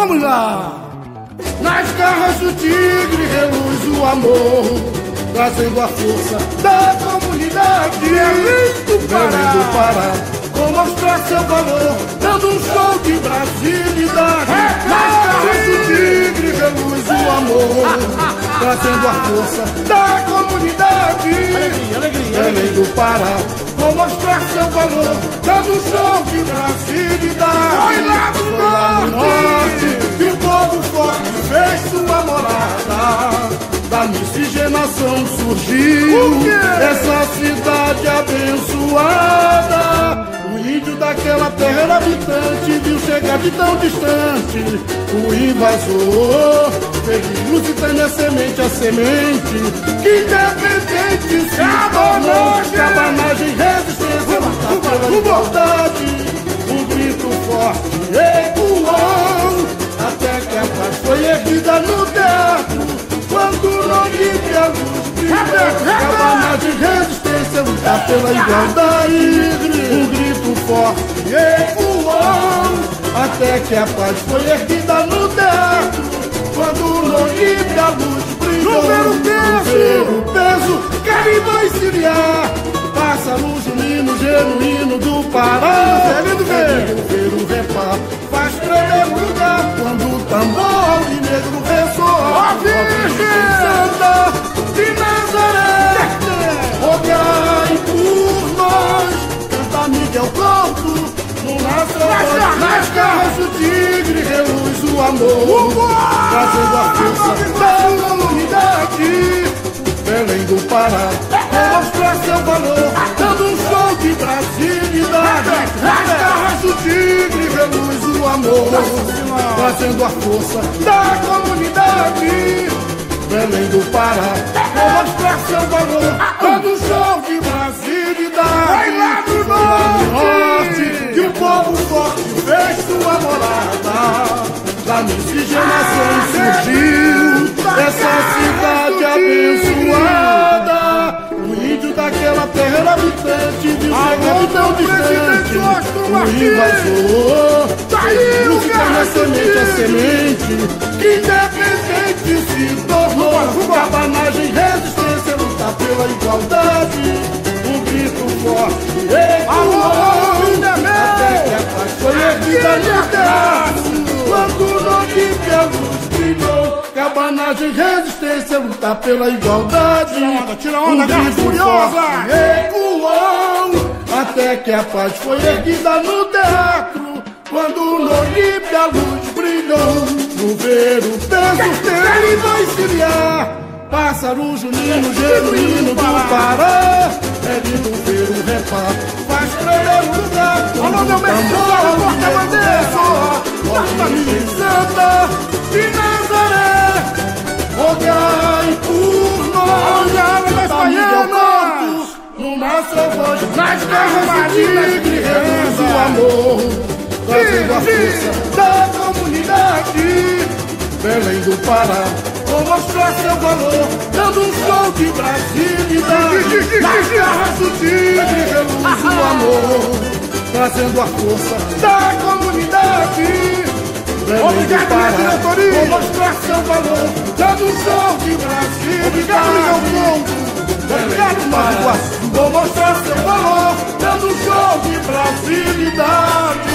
Vamos lá! Nas garras do tigre reluz o amor, trazendo a força da comunidade. Belém do Pará, vou mostrar seu valor, dando um show de brasilidade. Nas garras do tigre reluz o amor, trazendo a força da comunidade. Belém do Pará, vou mostrar seu valor, dando um show de brasilidade. Foi lá no norte que o povo forte fez sua morada. Da miscigenação surgiu essa cidade abençoada. O índio daquela terra era habitante, viu chegar de tão distante o invasor. Fez lusitânia semente a semente que independente se tornou. Cabanagem, resistência, luta pela igualdade. Um grito forte ecoou até que a paz foi erguida no teatro. Quando não vive a luz brilhou, cabanagem, resistência, lutar pela igualdade. Um grito forte ecoou até que a paz foi erguida no teatro. Quando não vive a luz brilhou, o peso, carimbó e siriá, pássaro junino genuíno do Pará. É lindo ver o repá, faz tremer o lugar quando o tambor e negro ressoa. Santa de Nazaré, rogai por nós, canta Miguel Couto, nas garras do tigre reluz o amor, trazendo a força da comunidade. Belém do Pará, vou mostrar seu valor, dando um show de brasilidade. Nas garras do tigre reluz o amor, trazendo a força da comunidade. Belém do Pará, vou mostrar seu valor, dando um show de brasilidade. Vai lá no norte, que o povo forte fez sua morada. Da miscigenação surgiu essa cidade abençoada. O índio daquela terra era habitante, viu chegar tão distante o invasor. Lusitânia semente a semente que independente se tornou. Cabanagem, resistência, lutar pela igualdade. Um grito forte ecoou até que a paz foi erguida no teatro. Quando não vive a luz brilhou, cabanagem, resistência, lutar pela igualdade. Tira onda, garra furiosa! Ecoou até que a paz foi erguida no teatro. Quando no livre a luz brilhou, no ver o peso carimbó e siriá, pássaro junino genuíno do Pará. É lindo ver o repá, faz tremer o lugar. Alô, meu mestre, porta-bandeira, Santa de Nazaré, rogai por nós, da Miguel no nosso voz, nas garras do tigre reluz o amor, trazendo a força da comunidade. Belém do Pará, vou mostrar seu valor, dando um show de brasilidade. Nas garras do tigre reluz o amor, trazendo a força da comunidade. Belém do Pará, vou mostrar seu valor, dando um show de brasilidade. Belém do Pará, vou mostrar seu valor, dando um show de brasilidade.